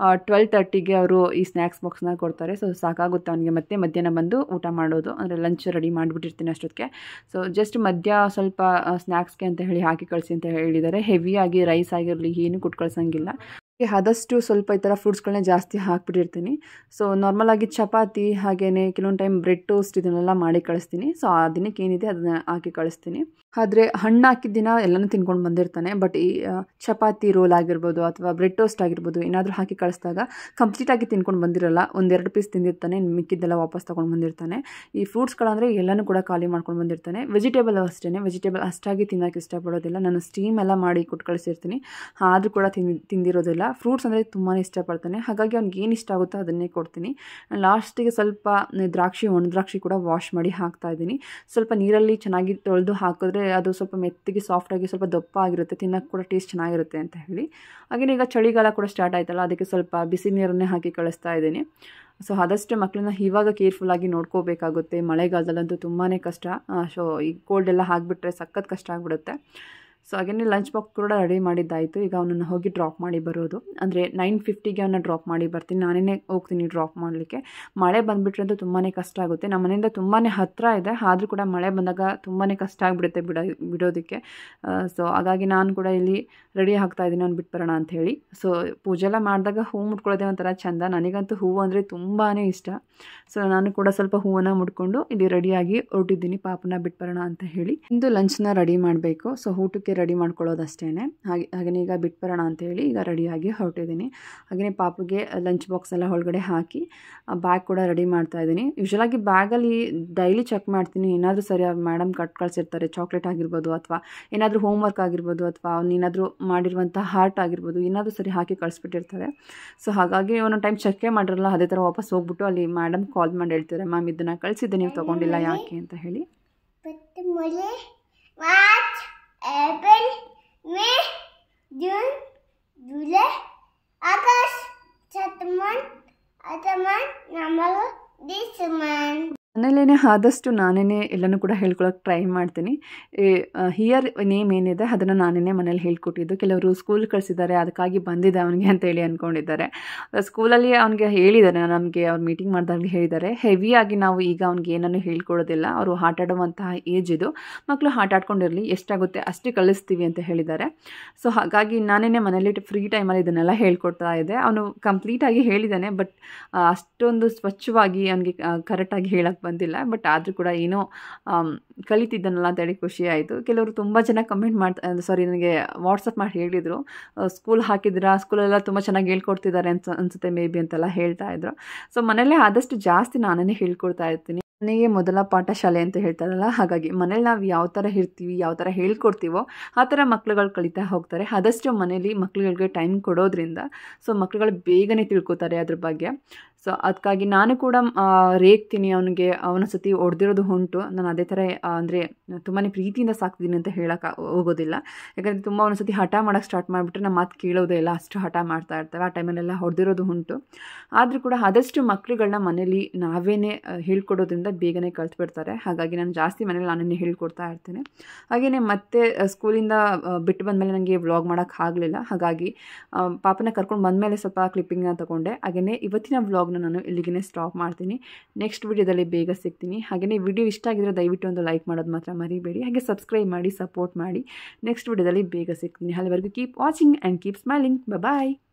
12:30ಗೆ ಅವರು ಈ ಸ್ನ್ಯಾಕ್ಸ್ ಬಾಕ್ಸ್ನ ಕೊಡ್ತಾರೆ. ಸೊ ಸಾಕಾಗುತ್ತೆ ಅವನಿಗೆ. ಮತ್ತೆ ಮಧ್ಯಾಹ್ನ ಬಂದು ಊಟ ಮಾಡೋದು, ಅಂದರೆ ಲಂಚ್ ರೆಡಿ ಮಾಡಿಬಿಟ್ಟಿರ್ತೀನಿ ಅಷ್ಟೊತ್ತಿಗೆ. ಸೊ ಜಸ್ಟ್ ಮಧ್ಯ ಸ್ವಲ್ಪ ಸ್ನ್ಯಾಕ್ಸ್ಗೆ ಅಂತ ಹೇಳಿ ಹಾಕಿ ಕಳಿಸಿ ಅಂತ ಹೇಳಿದ್ದಾರೆ. ಹೆವಿಯಾಗಿ ರೈಸ್ ಆಗಿರಲಿ ಏನು ಕೊಟ್ಟು ಕಳ್ಸೋಂಗಿಲ್ಲ. ಆದಷ್ಟು ಸ್ವಲ್ಪ ಈ ಥರ ಫ್ರೂಟ್ಸ್ಗಳನ್ನೇ ಜಾಸ್ತಿ ಹಾಕ್ಬಿಟ್ಟಿರ್ತೀನಿ. ಸೊ ನಾರ್ಮಲಾಗಿ ಚಪಾತಿ ಹಾಗೆಯೇ ಕೆಲವೊಂದು ಟೈಮ್ ಬ್ರೆಡ್ ಟೋಸ್ಟ್ ಇದನ್ನೆಲ್ಲ ಮಾಡಿ ಕಳಿಸ್ತೀನಿ. ಸೊ ಆ ದಿನಕ್ಕೆ ಏನಿದೆ ಅದನ್ನ ಹಾಕಿ ಕಳಿಸ್ತೀನಿ. ಆದರೆ ಹಣ್ಣು ಹಾಕಿದ ದಿನ ಎಲ್ಲನೂ ತಿನ್ಕೊಂಡು ಬಂದಿರ್ತಾನೆ. ಬಟ್ ಈ ಚಪಾತಿ ರೋಲ್ ಆಗಿರ್ಬೋದು ಅಥವಾ ಬ್ರೆಡ್ ಟೋಸ್ಟ್ ಆಗಿರ್ಬೋದು ಏನಾದರೂ ಹಾಕಿ ಕಳಿಸಿದಾಗ ಕಂಪ್ಲೀಟಾಗಿ ತಿನ್ಕೊಂಡು ಬಂದಿರಲ್ಲ. 1-2 ಪೀಸ್ ತಿಂದಿರ್ತಾನೆ, ಮಿಕ್ಕಿದ್ದೆಲ್ಲ ವಾಪಸ್ ತೊಗೊಂಡು ಬಂದಿರ್ತಾನೆ. ಈ ಫ್ರೂಟ್ಸ್ಗಳಂದರೆ ಎಲ್ಲನೂ ಕೂಡ ಖಾಲಿ ಮಾಡ್ಕೊಂಡು ಬಂದಿರ್ತಾನೆ. ವೆಜಿಟೇಬಲ್ ಅಷ್ಟೇ, ವೆಜಿಟೇಬಲ್ ಅಷ್ಟಾಗಿ ತಿನ್ನೋಕ್ಕೆ ಇಷ್ಟಪಡೋದಿಲ್ಲ. ನಾನು ಸ್ಟೀಮ್ ಎಲ್ಲ ಮಾಡಿ ಕೊಟ್ಟು ಕಳಿಸಿರ್ತೀನಿ, ಆದರೂ ಕೂಡ ತಿಂದಿರೋದಿಲ್ಲ. ಫ್ರೂಟ್ಸ್ ಅಂದರೆ ತುಂಬಾ ಇಷ್ಟಪಡ್ತಾನೆ. ಹಾಗಾಗಿ ಅವ್ನಿಗೆ ಏನು ಇಷ್ಟ ಆಗುತ್ತೋ ಅದನ್ನೇ ಕೊಡ್ತೀನಿ. ಲಾಸ್ಟಿಗೆ ಸ್ವಲ್ಪ ದ್ರಾಕ್ಷಿ, ಒಣ ದ್ರಾಕ್ಷಿ ಕೂಡ ವಾಶ್ ಮಾಡಿ ಹಾಕ್ತಾಯಿದ್ದೀನಿ. ಸ್ವಲ್ಪ ನೀರಲ್ಲಿ ಚೆನ್ನಾಗಿ ತೊಳೆದು ಹಾಕಿದ್ರೆ ಅದು ಸ್ವಲ್ಪ ಮೆತ್ತಗೆ ಸಾಫ್ಟಾಗಿ ಸ್ವಲ್ಪ ದಪ್ಪ ಆಗಿರುತ್ತೆ, ತಿನ್ನೋಕ್ಕೆ ಕೂಡ ಟೇಸ್ಟ್ ಚೆನ್ನಾಗಿರುತ್ತೆ ಅಂತ ಹೇಳಿ. ಹಾಗೆಯೇ ಈಗ ಚಳಿಗಾಲ ಕೂಡ ಸ್ಟಾರ್ಟ್ ಆಯ್ತಲ್ಲ, ಅದಕ್ಕೆ ಸ್ವಲ್ಪ ಬಿಸಿ ನೀರನ್ನೇ ಹಾಕಿ ಕಳಿಸ್ತಾ ಇದ್ದೀನಿ. ಸೊ ಆದಷ್ಟು ಮಕ್ಕಳನ್ನ ಇವಾಗ ಕೇರ್ಫುಲ್ಲಾಗಿ ನೋಡ್ಕೋಬೇಕಾಗುತ್ತೆ. ಮಳೆಗಾಲದಲ್ಲಂತೂ ತುಂಬಾ ಕಷ್ಟ. ಸೊ ಈ ಕೋಲ್ಡ್ ಎಲ್ಲ ಆಗಿಬಿಟ್ರೆ ಸಖತ್ ಕಷ್ಟ ಆಗಿಬಿಡುತ್ತೆ. ಸೊ ಹಾಗೆಯೇ ಲಂಚ್ ಬಾಕ್ಸ್ ಕೂಡ ರೆಡಿ ಮಾಡಿದ್ದಾಯಿತು. ಈಗ ಅವನನ್ನು ಹೋಗಿ ಡ್ರಾಪ್ ಮಾಡಿ ಬರೋದು, ಅಂದರೆ 9:50ಗೆ ಅವನ್ನ ಡ್ರಾಪ್ ಮಾಡಿ ಬರ್ತೀನಿ. ನಾನೇ ಹೋಗ್ತೀನಿ ಡ್ರಾಪ್ ಮಾಡಲಿಕ್ಕೆ. ಮಳೆ ಬಂದುಬಿಟ್ರೆ ಅಂತೂ ತುಂಬಾ ಕಷ್ಟ ಆಗುತ್ತೆ. ನಮ್ಮ ಮನೆಯಿಂದ ತುಂಬಾ ಹತ್ತಿರ ಇದೆ, ಆದರೂ ಕೂಡ ಮಳೆ ಬಂದಾಗ ತುಂಬಾ ಕಷ್ಟ ಆಗಿಬಿಡುತ್ತೆ ಬಿಡೋದಕ್ಕೆ. ಸೊ ಹಾಗಾಗಿ ನಾನು ಕೂಡ ಇಲ್ಲಿ ರೆಡಿ ಆಗ್ತಾಯಿದ್ದೀನಿ ಅವ್ನು ಬಿಟ್ಟು ಬರೋಣ ಅಂಥೇಳಿ. ಸೊ ಪೂಜೆ ಎಲ್ಲ ಮಾಡಿದಾಗ ಹೂವು ಮುಟ್ಕೊಳ್ಳೋದೇ ಒಂಥರ ಚೆಂದ. ನನಗಂತೂ ಹೂವು ಅಂದರೆ ತುಂಬಾ ಇಷ್ಟ. ಸೊ ನಾನು ಕೂಡ ಸ್ವಲ್ಪ ಹೂವನ್ನು ಮುಡ್ಕೊಂಡು ಇಲ್ಲಿ ರೆಡಿಯಾಗಿ ಹೊರಟಿದ್ದೀನಿ ಪಾಪನ ಬಿಟ್ಟು ಬರೋಣ ಅಂತ ಹೇಳಿ. ಇಂದು ಲಂಚ್ನ ರೆಡಿ ಮಾಡಬೇಕು. ಸೊ ಊಟಕ್ಕೆ ರೆಡಿ ಮಾಡ್ಕೊಳ್ಳೋದಷ್ಟೇ. ಹಾಗೆಯೇ ಈಗ ಬಿಟ್ಟು ಬರೋಣ ಅಂತೇಳಿ ಈಗ ರೆಡಿಯಾಗಿ ಹೊರಟಿದ್ದೀನಿ. ಹಾಗೆಯೇ ಪಾಪುಗೆ ಲಂಚ್ ಬಾಕ್ಸ್ ಎಲ್ಲ ಒಳಗಡೆ ಹಾಕಿ ಬ್ಯಾಗ್ ಕೂಡ ರೆಡಿ ಮಾಡ್ತಾಯಿದ್ದೀನಿ. ಯೂಶ್ವಲಾಗಿ ಬ್ಯಾಗಲ್ಲಿ ಡೈಲಿ ಚೆಕ್ ಮಾಡ್ತೀನಿ, ಏನಾದರೂ ಸರಿಯಾಗಿ ಮೇಡಮ್ ಕಟ್ ಕಳಿಸಿರ್ತಾರೆ, ಚಾಕ್ಲೇಟ್ ಆಗಿರ್ಬೋದು ಅಥವಾ ಏನಾದರೂ ಹೋಮ್ವರ್ಕ್ ಆಗಿರ್ಬೋದು ಅಥವಾ ಅವ್ನೇನಾದರೂ ಮಾಡಿರುವಂಥ ಹಾರ್ಟ್ ಆಗಿರ್ಬೋದು, ಏನಾದರೂ ಸರಿ ಹಾಕಿ ಕಳಿಸ್ಬಿಟ್ಟಿರ್ತಾರೆ. ಸೊ ಹಾಗಾಗಿ ಒಂದೊಂದು ಟೈಮ್ ಚೆಕ್ಕೇ ಮಾಡಿರಲ್ಲ, ಅದೇ ಥರ ವಾಪಸ್ ಹೋಗ್ಬಿಟ್ಟು ಅಲ್ಲಿ ಮೇಡಮ್ ಕಾಲ್ ಮಾಡಿ ಹೇಳ್ತಾರೆ, ಮ್ಯಾಮ್ ಇದನ್ನು ಕಳಿಸಿದ್ದೆ ನೀವು ತೊಗೊಂಡಿಲ್ಲ ಯಾಕೆ ಅಂತ ಹೇಳಿ. April, May, June, July, August, September, October, November, December. ಮನೇಲೇ ಆದಷ್ಟು ನಾನೇ ಎಲ್ಲನೂ ಕೂಡ ಹೇಳ್ಕೊಳಕ್ಕೆ ಟ್ರೈ ಮಾಡ್ತೀನಿ. ಹಿಯರ್ ನೇಮ್ ಏನಿದೆ ಅದನ್ನು ನಾನೇ ಮನೇಲಿ ಹೇಳ್ಕೊಟ್ಟಿದ್ದು. ಕೆಲವರು ಸ್ಕೂಲ್ ಕಳಿಸಿದ್ದಾರೆ, ಅದಕ್ಕಾಗಿ ಬಂದಿದೆ ಅವನಿಗೆ ಅಂತೇಳಿ ಅಂದ್ಕೊಂಡಿದ್ದಾರೆ. ಸ್ಕೂಲಲ್ಲಿ ಅವನಿಗೆ ಹೇಳಿದ್ದಾರೆ, ನಮಗೆ ಅವ್ರು ಮೀಟಿಂಗ್ ಮಾಡಿದಾಗಲೇ ಹೇಳಿದ್ದಾರೆ, ಹೆವಿಯಾಗಿ ನಾವು ಈಗ ಅವ್ನಿಗೆ ಏನನ್ನು ಹೇಳ್ಕೊಡೋದಿಲ್ಲ, ಅವರು ಆಟ ಆಡುವಂತಹ ಏಜ್ ಇದು, ಮಕ್ಕಳು ಆಟ ಆಡ್ಕೊಂಡಿರಲಿ, ಎಷ್ಟಾಗುತ್ತೆ ಅಷ್ಟೇ ಕಳಿಸ್ತೀವಿ ಅಂತ ಹೇಳಿದ್ದಾರೆ. ಸೊ ಹಾಗಾಗಿ ನಾನೇ ಮನೇಲಿ ಫ್ರೀ ಟೈಮಲ್ಲಿ ಇದನ್ನೆಲ್ಲ ಹೇಳ್ಕೊಡ್ತಾ ಇದ್ದೆ. ಅವನು ಕಂಪ್ಲೀಟಾಗಿ ಹೇಳಿದ್ದಾನೆ, ಬಟ್ ಅಷ್ಟೊಂದು ಸ್ವಚ್ಛವಾಗಿ ಅವನಿಗೆ ಕರೆಕ್ಟಾಗಿ ಹೇಳಕ್ಕೆ ಬಂದಿಲ್ಲ. ಬಟ್ ಆದರೂ ಕೂಡ ಏನೋ ಕಲಿತಿದ್ದನಲ್ಲ ಅಂತೇಳಿ ಖುಷಿ ಆಯಿತು. ಕೆಲವರು ತುಂಬ ಜನ ಕಮೆಂಟ್ ನನಗೆ ವಾಟ್ಸಪ್ ಮಾಡಿ ಹೇಳಿದರು, ಸ್ಕೂಲ್ ಹಾಕಿದ್ದೀರಾ, ಸ್ಕೂಲೆಲ್ಲ ತುಂಬ ಚೆನ್ನಾಗಿ ಹೇಳ್ಕೊಡ್ತಿದ್ದಾರೆ ಅನ್ಸುತ್ತೆ ಮೇ ಬಿ ಅಂತೆಲ್ಲ ಹೇಳ್ತಾ ಇದ್ರು. ಸೊ ಮನೆಯಲ್ಲೇ ಆದಷ್ಟು ಜಾಸ್ತಿ ನಾನೇ ಹೇಳ್ಕೊಡ್ತಾ ಇರ್ತೀನಿ. ಮನೆಗೆ ಮೊದಲ ಪಾಠ ಶಾಲೆ ಅಂತ ಹೇಳ್ತಾರಲ್ಲ, ಹಾಗಾಗಿ ಮನೇಲಿ ನಾವು ಯಾವ ಥರ ಇರ್ತೀವಿ, ಯಾವ ಥರ ಹೇಳ್ಕೊಡ್ತೀವೋ ಆ ಥರ ಮಕ್ಳುಗಳು ಕಲಿತಾ ಹೋಗ್ತಾರೆ. ಆದಷ್ಟು ಮನೇಲಿ ಮಕ್ಳುಗಳಿಗೆ ಟೈಮ್ ಕೊಡೋದ್ರಿಂದ ಸೊ ಮಕ್ಳುಗಳು ಬೇಗನೆ ತಿಳ್ಕೊತಾರೆ ಅದ್ರ ಬಗ್ಗೆ. ಸೊ ಅದಕ್ಕಾಗಿ ನಾನು ಕೂಡ ರೇಗ್ತೀನಿ ಅವನಿಗೆ. ಅವನೊಂದ್ಸತಿ ಹೊಡೆದಿರೋದು ಉಂಟು. ನಾನು ಅದೇ ಥರ ಅಂದರೆ ತುಂಬಾ ಪ್ರೀತಿಯಿಂದ ಸಾಕ್ತೀನಿ ಅಂತ ಹೇಳೋಕೆ ಹೋಗೋದಿಲ್ಲ. ಯಾಕಂದರೆ ತುಂಬ ಒಂದೊಂದ್ಸತಿ ಹಠ ಮಾಡೋಕ್ಕೆ ಸ್ಟಾರ್ಟ್ ಮಾಡಿಬಿಟ್ರೆ ನಮ್ಮ ಮಾತು ಕೇಳೋದೇ ಇಲ್ಲ, ಅಷ್ಟು ಹಠ ಮಾಡ್ತಾ ಇರ್ತವೆ. ಆ ಟೈಮಲ್ಲೆಲ್ಲ ಹೊಡೆದಿರೋದು ಉಂಟು. ಆದರೂ ಕೂಡ ಆದಷ್ಟು ಮಕ್ಳುಗಳನ್ನ ಮನೇಲಿ ನಾವೇನೇ ಹೇಳ್ಕೊಡೋದ್ರಿಂದ ಬೇಗನೆ ಕಲ್ತ್ಬಿಡ್ತಾರೆ. ಹಾಗಾಗಿ ನಾನು ಜಾಸ್ತಿ ಮನೇಲಿ ನಾನೇ ಹೇಳ್ಕೊಡ್ತಾ ಇರ್ತೀನಿ. ಹಾಗೆಯೇ ಮತ್ತೆ ಸ್ಕೂಲಿಂದ ಬಿಟ್ಟು ಬಂದಮೇಲೆ ನನಗೆ ವ್ಲಾಗ್ ಮಾಡೋಕ್ಕಾಗಲಿಲ್ಲ. ಹಾಗಾಗಿ ಪಾಪನ ಕರ್ಕೊಂಡು ಬಂದಮೇಲೆ ಸ್ವಲ್ಪ ಕ್ಲಿಪ್ಪಿಂಗ್ನ ತೊಗೊಂಡೆ. ಹಾಗೆಯೇ ಇವತ್ತಿನ ವ್ಲಾಗ್ನ ನಾನು ಇಲ್ಲಿಗೆ ಸ್ಟಾಪ್ ಮಾಡ್ತೀನಿ. ನೆಕ್ಸ್ಟ್ ವಿಡಿಯೋದಲ್ಲಿ ಬೇಗ ಸಿಗ್ತೀನಿ. ಹಾಗೆಯೇ ವಿಡಿಯೋ ಇಷ್ಟ ಆಗಿದ್ರೆ ದಯವಿಟ್ಟು ಒಂದು ಲೈಕ್ ಮಾಡೋದು ಮಾತ್ರ ಮರಿಬೇಡಿ. ಹಾಗೆ ಸಬ್ಸ್ಕ್ರೈಬ್ ಮಾಡಿ, ಸಪೋರ್ಟ್ ಮಾಡಿ. ನೆಕ್ಸ್ಟ್ ವಿಡಿಯೋದಲ್ಲಿ ಬೇಗ ಸಿಗ್ತೀನಿ. ಅಲ್ಲಿವರೆಗೂ keep watching and keep smiling. Bye.